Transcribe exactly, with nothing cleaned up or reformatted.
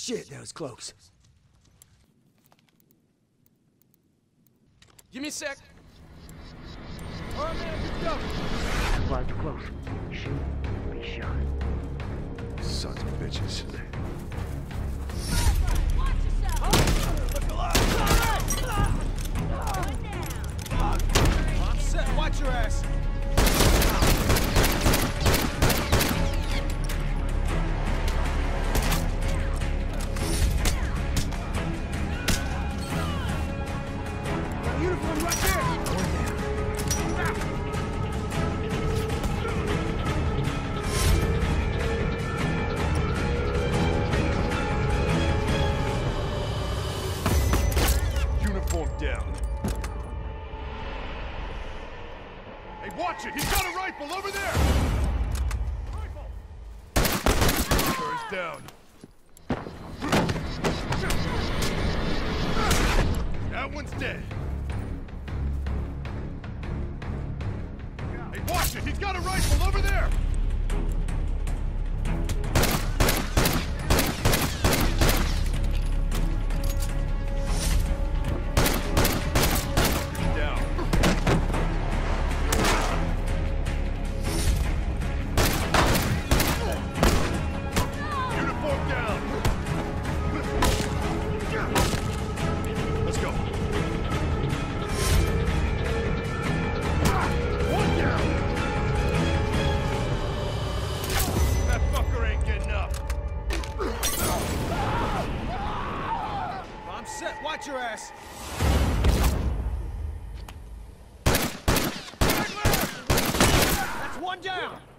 Shit, that was close. Give me a sec. All right, man, good stuff. Flies close. Shoot, be shot. Sons of bitches. Watch yourself! Look alive! I'm set. Watch your ass. Uniform right there! Uniform down. Hey, watch it! He's got a rifle over there! Rifle! Turns down. That one's dead. Hey, watch it! He's got a rifle over there! He's down. Uniform down! Let's go. One down! That fucker ain't getting up. I'm set. Watch your ass. That's one down.